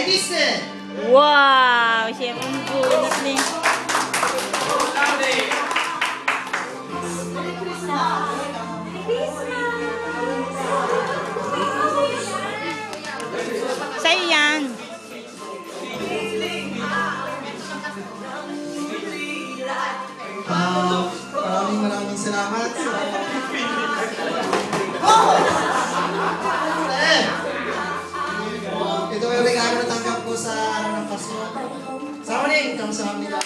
Disney! Wow! Siya ang bunot ni. Sa'yo yan. Maraming salamat. Ito yung regalo na tanggap ko sa araw ng Pasko. Sama rin, kamusta nila.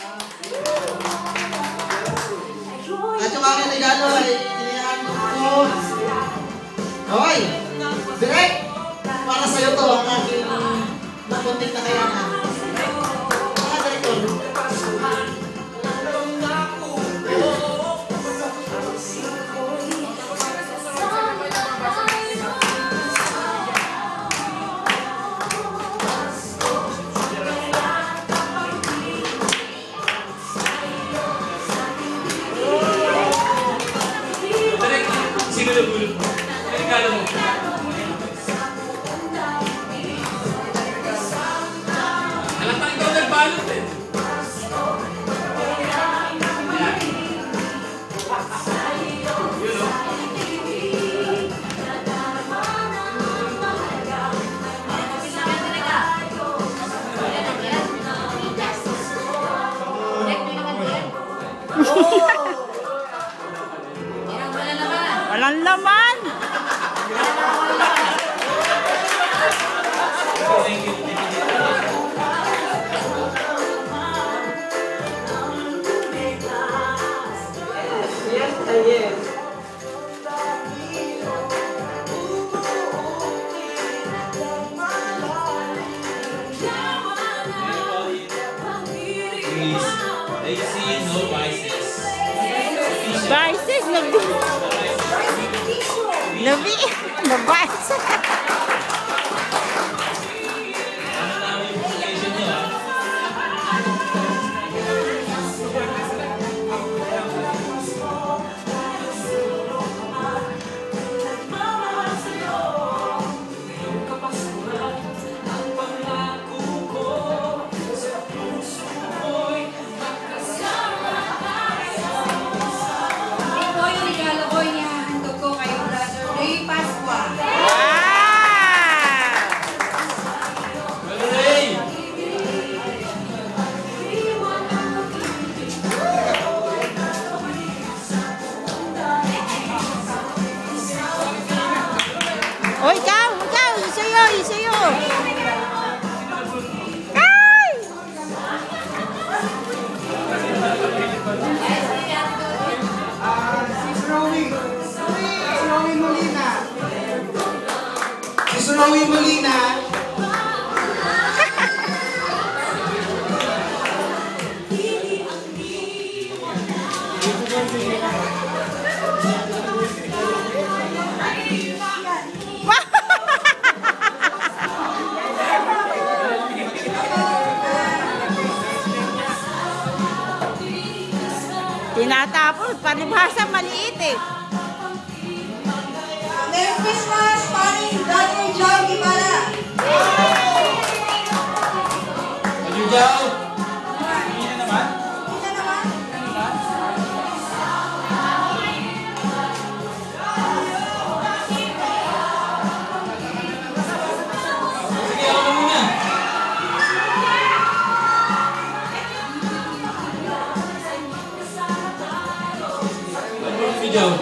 At yung aking regalo ay inihaan ko. Okay, direct! Para sa'yo to ang aking napuntik na kayanan. Mga direktor. Sino na bulog mo? Ay, regalo mo. Alatang ikaw nagbalot eh. Yun o. Walang laman! Please, they see no vices. Vices? Nabi? Nabas? Ano namin yung presentation nyo ah? Oh, ikaw! Isayo! Ay! Si Rowie Molina. Tinatapos, palibhasa maliit eh. Merry Christmas, Paring Dr. John Gimala. Adyo Jao! Hindi na naman? Sige, ako muna. Si Jao.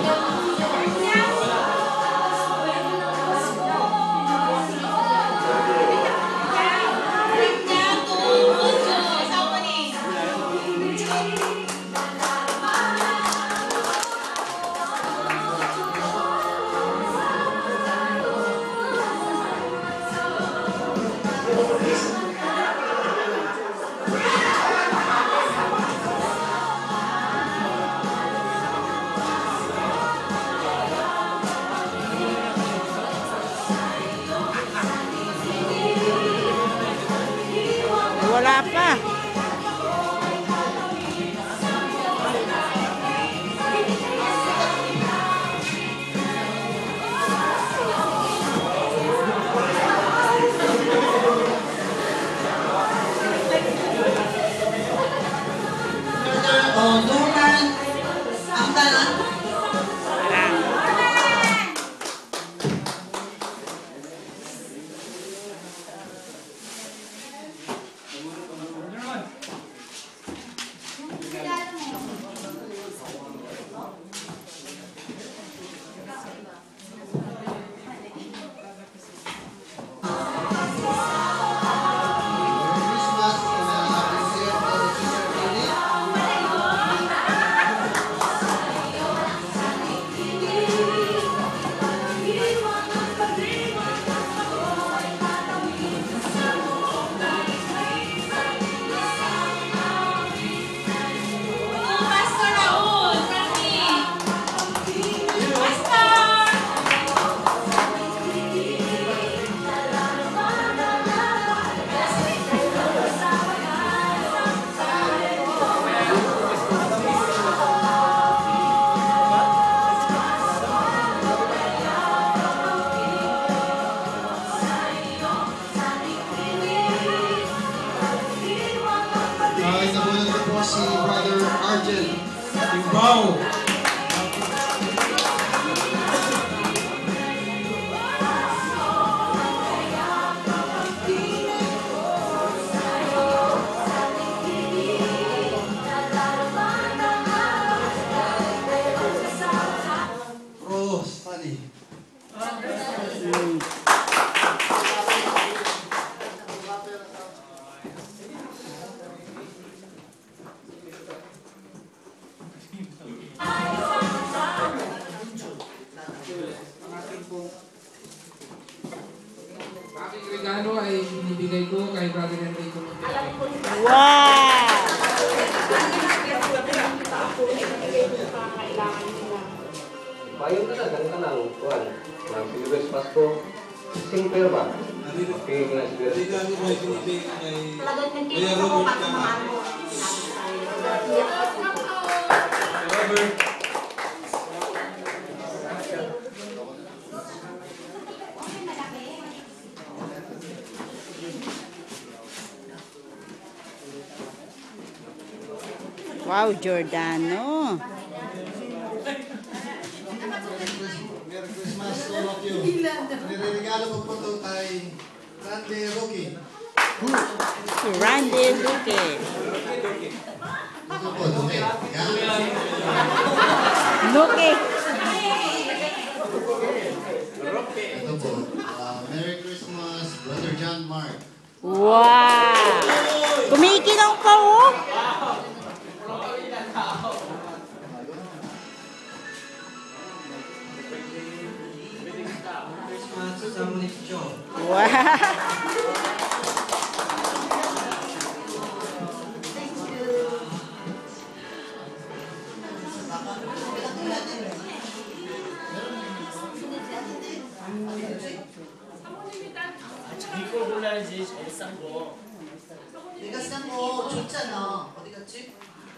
Wala pa. Wow! Rose, funny. Aking regalo ay binibigay ko kay Brother Enrico Montero. Wow! Bayan ka na, ganun ka lang. Kuhan, ng Silvers Pasko. Sing pero ba? Okay, nga Silvers. Regalo mo ay pinibigay kay Talagang Kuya nandito ako Robert pag Cama. kumahan mo. Robert. Wow, Giordano. Merry Christmas to all of you. Niregalo ko po ito kay Randy Rocky. Randy Luque. Ito po, Duque. Yan. Luque. Ito po. Merry Christmas, Brother John Mark. Wow! Kumikinang pa, oh. Christmas sa Samuel Joe. Wow! Tigas ka mo, 좋잖아. 어디 갔지?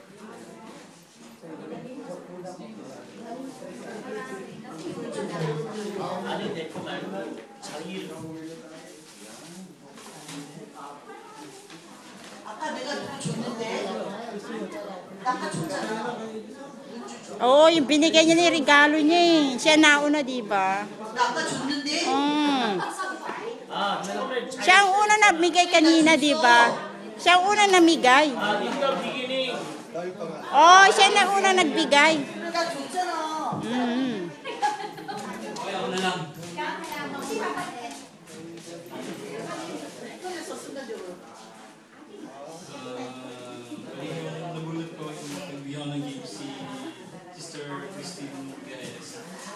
아니 내 거 말고 자기 이름 아까 내가 줬는데. 아까 줬잖아. Oo, yung binigay niya ni regalo niya eh. Siya nauna, di ba? 나 아까 줬는데. 아 맨날 Siya ang una namigay kanina, di ba? Siya ang una namigay. 아 인가 비기닝 Oh, siya na una nagbigay. 나 줬잖아. Okay, ako na lang. Yung nabulot ko yung nagbihan ng game si Sister Christine Gares.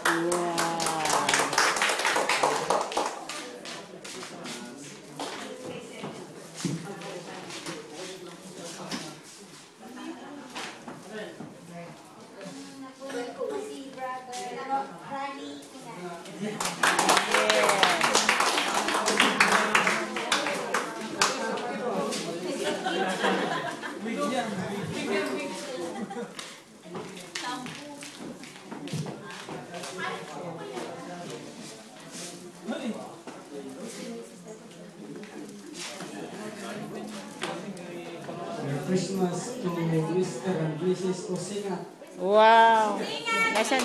Merry Christmas to Mr. and Mrs. Osingat. Wow. Nasaan?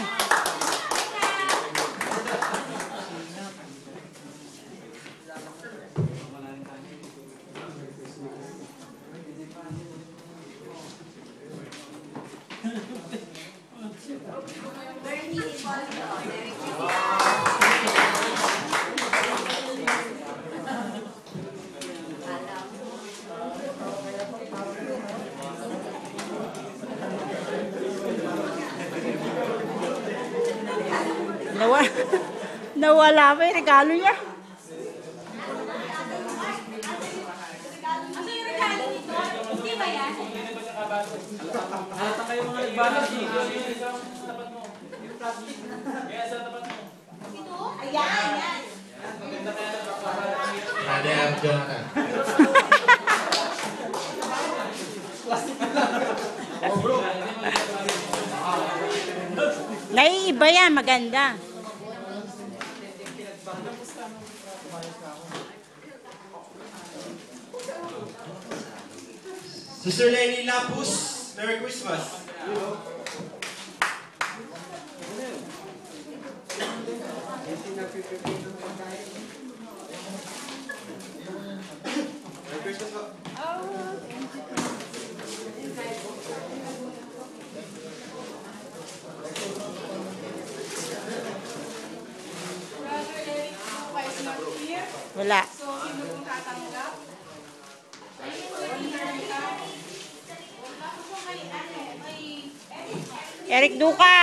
Nawala pa yung regalo niya. Ano yung regalo nito? Hindi ba yan? Halata kayo mga ibalas eh. Yung isang tapat mo. Yung plastic. Kaya sa tapat mo. Ito? Ayan, yan. Maganda kaya nagpapahala. Ada Jonathan. Naiiba yan, maganda. Sister Lenny Lapus, Merry Christmas. Wala. So, sino pong tatanggap? Eric Duca.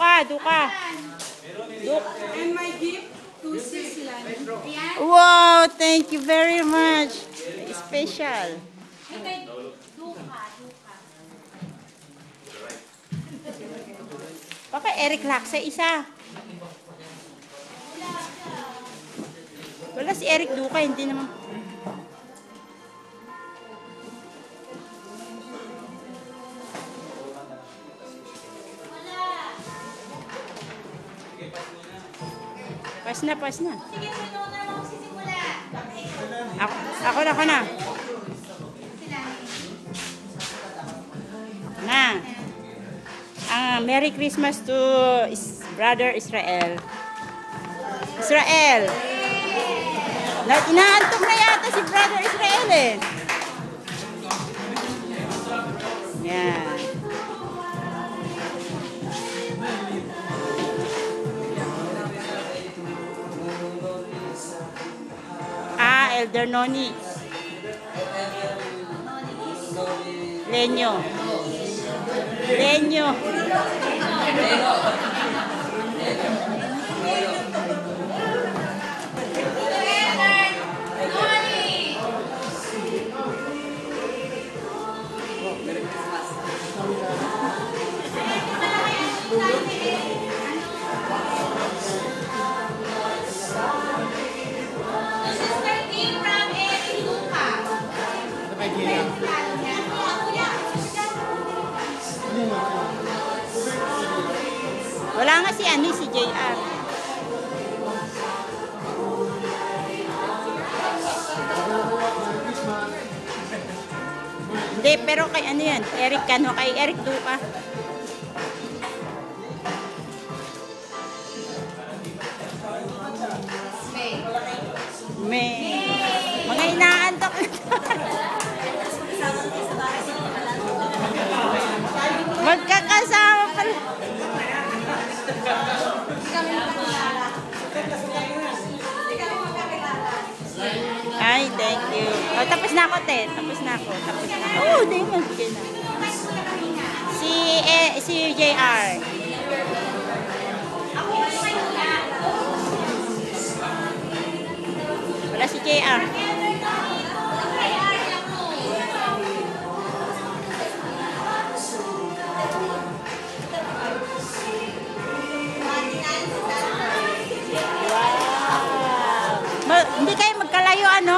And my gift to Sislan. Wow, thank you very much. Special. Baka Eric Laksa isa. Wala si Eric Duca, hindi naman. Pas na. Sige, sino na magsisimula? Ako na. Merry Christmas to Brother Israel. Inaantok na yata si Brother Israel eh. Yan. Elder Noni. Lenyo. Wala nga si JR. Hindi, pero kay yan? Kay Eric Duca. Mga inaantok. Magkakasama pala. Ay, thank you. Oh, tapos na ako, te. Oh, di mo. Si JR. Wala si JR. Hindi kayo magkalayo, ano?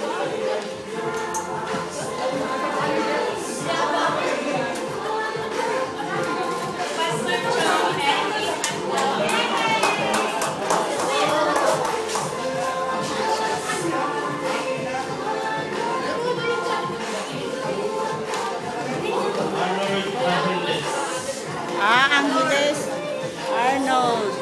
Angeles Arnold.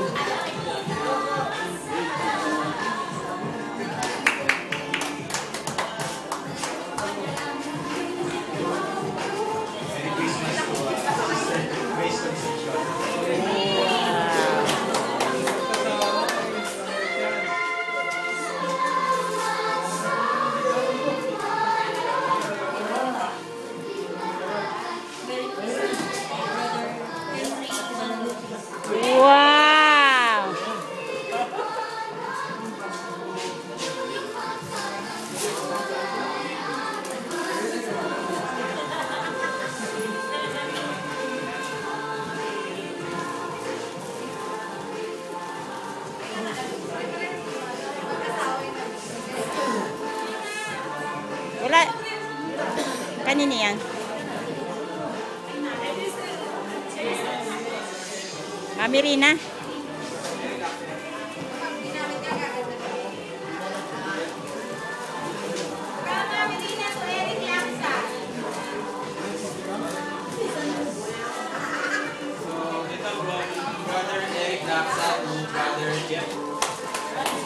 Wow! Wala. Kanina yan. Mirina. Brother Eric Laksa to Brother Jeff.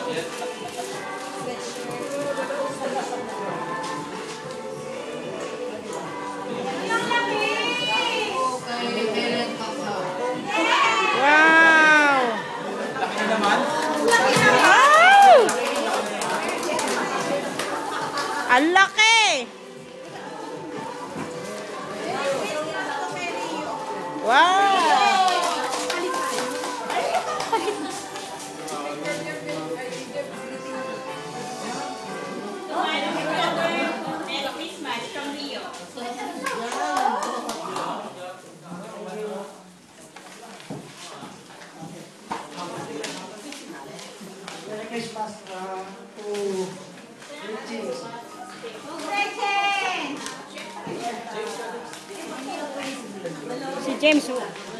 Wow! Wow! Ang laki! Wow! Merry Christmas to James. Si James.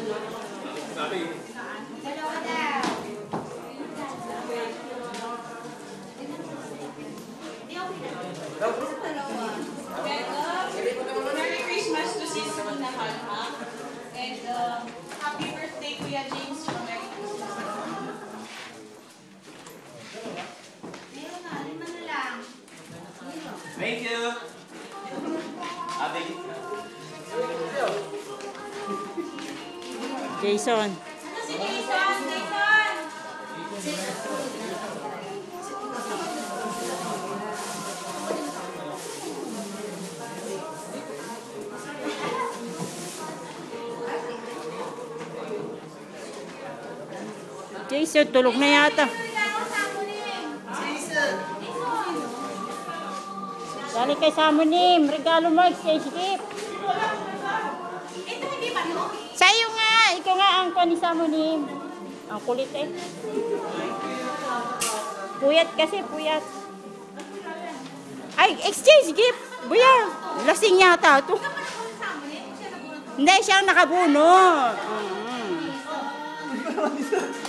Merry Christmas to Sis Luna Halma. And happy birthday, Kuya James. Merry Christmas. Thank you. Ate. Jason. Si Jason! Jason! Jason, tulog na yata. Dali kay Samonim. Regalo mo, exchange gift. Ito hindi ba no? Sa'yo nga. Ikaw nga ang kuha ni Samonim. Ang kulit eh. Puyat kasi, puyat. Ay, exchange gift. Buya, lasing yata ito. Hindi, siya ang nakabuno.